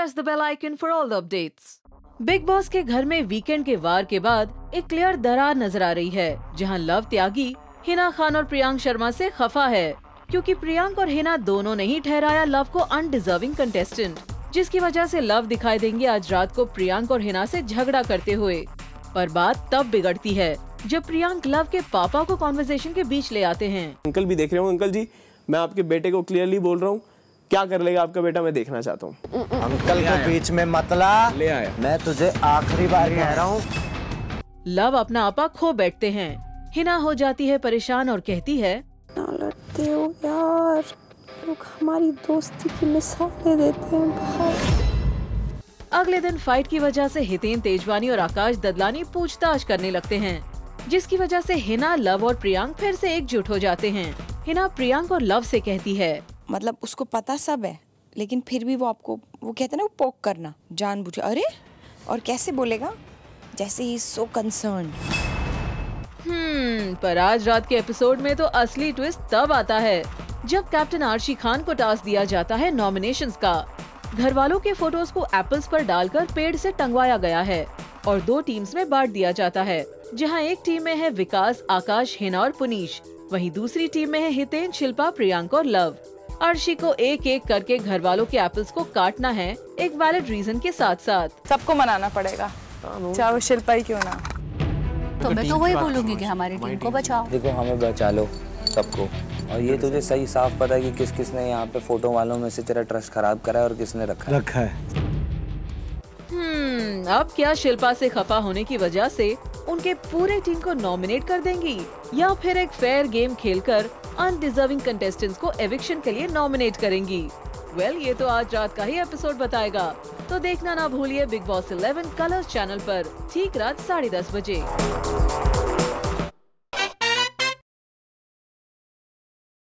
press the bell icon for all the updates. Bigg Boss के घर में weekend के वार के बाद एक क्लियर दरार नजर आ रही है, जहां लव त्यागी हिना खान और प्रियांक शर्मा से खफा है, क्योंकि प्रियांक और हिना दोनों ने ही ठहराया लव को अनडिजर्विंग कंटेस्टेंट, जिसकी वजह से लव दिखाई देंगे आज रात को प्रियांक और हिना से झगड़ा करते हुए। पर बात तब बिगड़ती है जब प्रियांक लव के पापा को कॉन्वर्सेशन के बीच ले आते हैं। अंकल भी देख रहे हो। अंकल जी, मैं आपके बेटे को क्लियरली बोल रहा हूँ, क्या कर लेगा आपका बेटा मैं देखना चाहता हूँ। अंकल को बीच में मतला ले आया, मैं तुझे आखिरी बार कह रहा हूँ। लव अपना आपा खो बैठते हैं। हिना हो जाती है परेशान और कहती है, ना लड़ते हो यार, लोग हमारी दोस्ती की मिसालें देते हैं भाई। अगले दिन फाइट की वजह से हितेन तेजवानी और आकाश ददलानी पूछताछ करने लगते हैं, जिसकी वजह से हिना, लव और प्रियांक फिर से एकजुट हो जाते हैं। हिना प्रियांक और लव से कहती है, मतलब उसको पता सब है, लेकिन फिर भी वो आपको, वो कहते हैं ना, वो पोक करना जानबूझ। अरे और कैसे बोलेगा, जैसे ही सो कंसर्न। पर आज रात के एपिसोड में तो असली ट्विस्ट तब आता है जब कैप्टन आर्शी खान को टास्क दिया जाता है नॉमिनेशंस का। घर वालों के फोटोज को एप्पल्स पर डालकर पेड़ से टंगवाया गया है और 2 टीम्स में बांट दिया जाता है, जहां एक टीम में है विकास, आकाश, हिना और पुनीश, वहीं दूसरी टीम में है हितेन, शिल्पा, प्रियांक और लव। अर्शी को एक एक करके घर वालों के एप्पल्स को काटना है, एक वैलिड रीजन के साथ साथ। सबको मनाना पड़ेगा, चाहे वो शिल्पा ही क्यों ना। तो मैं तो वही बोलूंगी कि हमारी टीम को बचाओ। देखो, हमें बचा लो सबको। और ये तुझे सही साफ पता है कि किस किस ने यहाँ पे फोटो वालों में से तेरा ट्रस्ट खराब करा है और किसने रखा है। अब क्या शिल्पा से खफा होने की वजह से उनके पूरे टीम को नॉमिनेट कर देंगी, या फिर एक फेयर गेम खेलकर अनडिजर्विंग कंटेस्टेंट्स को एविक्शन के लिए नॉमिनेट करेंगी? ये तो आज रात का ही एपिसोड बताएगा, तो देखना ना भूलिए बिग बॉस 11 कलर्स चैनल पर ठीक रात 10:30 बजे।